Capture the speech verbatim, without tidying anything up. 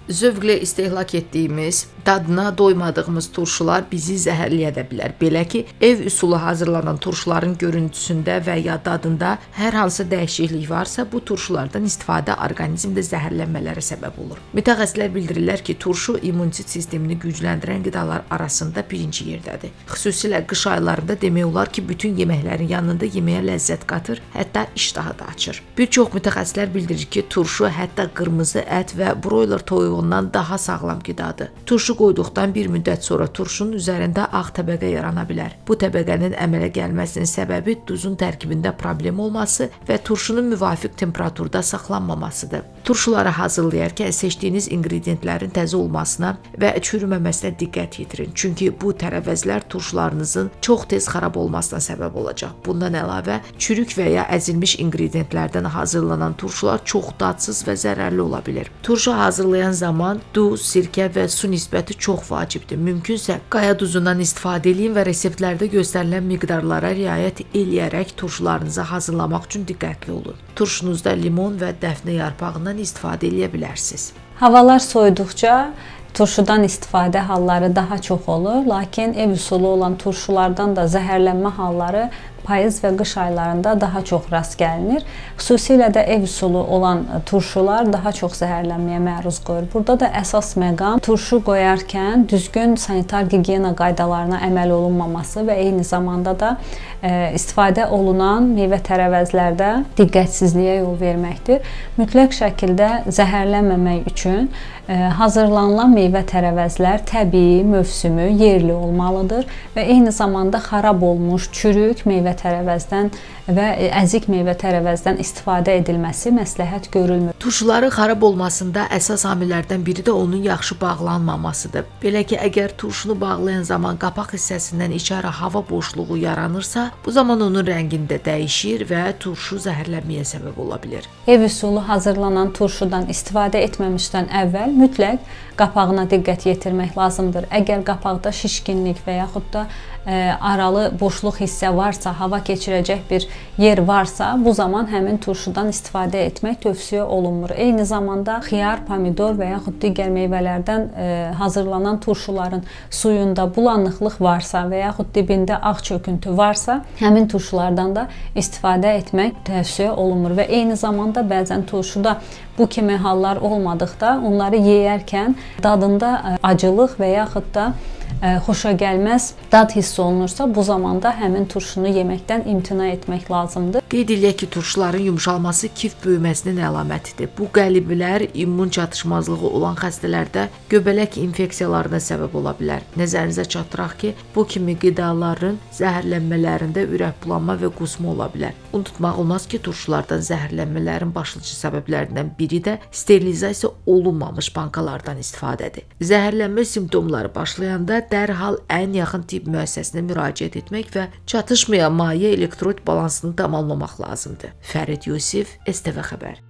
Zövqlə istehlak etdiyimiz, dadına doymadığımız turşular bizi zəhərləyə də bilər. Belə ki, ev üsulu hazırlanan turşuların görüntüsündə və ya dadında hər hansı dəyişiklik varsa, bu turşulardan istifadə orqanizmdə zəhərlənmələrə səbəb olur. Mütəxəssislər bildirirlər ki, turşu immunitet sistemini gücləndirən qidalar arasında birinci yerdədir. Xüsusilə qış aylarında demək olar ki, bütün yeməklərin yanında yeməyə ləzzət qatır, hətta iştahı da açır. Bir çox mütəxəssislər bildirir ki, turşu hətta qırmızı ət və broiler toyuğundan daha sağlam qidadır. Turşu qoyduqdan bir müddət sonra turşunun üzərində ağ təbəqə yarana bilər. Bu təbəqənin əmələ gəlməsinin səbəbi duzun tərkibində problem olması və turşunun müvafiq temperaturda saxlanmamasıdır. Turşuları hazırlayarkən seçdiyiniz ingrediyentlərin təzə olmasına və çürüməməsinə diqqət yetirin. Çünki bu tərəvəzlər turşularınızın çox tez xarab olmasına səbəb olacaq. Bundan əlavə, çürük və ya əzilmiş ingrediyentlərdən hazırlanan turşular çox dadsız və zərərli ola bilər. Turşu hazırlayan zaman duz, sirkə və su nisbəti çox vacibdir. Mümkünsə qaya duzundan istifadə edin və reseptlərdə göstərilən miqdarlara riayət eləyərək turşularınızı hazırlamaq üçün diqqətli olun. Turşunuzda limon və dəfnə yarpağından istifadə edə bilərsiniz. Havalar soyuduqca turşudan istifadə halları daha çox olur, lakin ev üsulu olan turşulardan da zəhərlənmə halları payız və qış aylarında daha çox rast gəlinir. Xüsusilə də ev üsulu olan turşular daha çox zəhərlənməyə məruz qoyur. Burada da əsas məqam turşu qoyarkən düzgün sanitar gigiyena qaydalarına əməl olunmaması və eyni zamanda da e, istifadə olunan meyvə tərəvəzlərdə diqqətsizliyə yol verməkdir. Mütləq şəkildə zəhərlənməmək üçün e, hazırlanılan meyvə tərəvəzlər təbii, mövsümü, yerli olmalıdır və eyni zamanda xarab olmuş, çürük meyvə tərəvəzdən və əzik meyvə tərəvəzdən istifadə edilməsi məsləhət görülmür. Turşuların xarab olmasında əsas amillərdən biri də onun yaxşı bağlanmamasıdır. Belə ki, əgər turşunu bağlayan zaman qapaq hissəsindən içəri hava boşluğu yaranırsa, bu zaman onun rəngində dəyişir və turşu zəhərlənməyə səbəb ola bilər. Ev üsulu hazırlanan turşudan istifadə etməmişdən əvvəl mütləq qapağına diqqət yetirmək lazımdır. Əgər qapaqda şişkinlik və yaxud da ə, aralı boşluq hissə varsa, hava keçirəcək bir yer varsa, bu zaman həmin turşudan istifadə etmək tövsiyə olunmur. Eyni zamanda xiyar, pomidor və yaxud digər meyvələrdən ə, hazırlanan turşuların suyunda bulanıqlıq varsa və yaxud dibində ağ çöküntü varsa, həmin turşulardan da istifadə etmək tövsiyə olunmur və eyni zamanda bəzən turşuda bu kimi hallar olmadıqda onları yeyərkən dadında acılıq və yaxud da xoşa gəlməz dad hiss olunursa, bu zamanda həmin turşunu yeməkdən imtina etmək lazımdır. Qeyd edək ki, turşuların yumşalması kif böyüməsinin əlamətidir. Bu qəliblər immun çatışmazlığı olan xəstələrdə göbələk infeksiyalarına səbəb ola bilər. Nəzərinizə çatdıraq ki, bu kimi qidaların zəhərlənmələrində ürək bulanma və qusma ola bilər. Unutmaq olmaz ki, turşulardan zəhərlənmələrin başlıca səbəblərindən biri də sterilizasiya olunmamış bankalardan istifadədir. Zəhərlənmə simptomları başlayanda dərhal ən yaxın tibb müəssisəsinə müraciət etmək və çatışmayan maye elektrot balansını tamamlamaq lazımdır. Fərid Yusif, S T V Xəbər.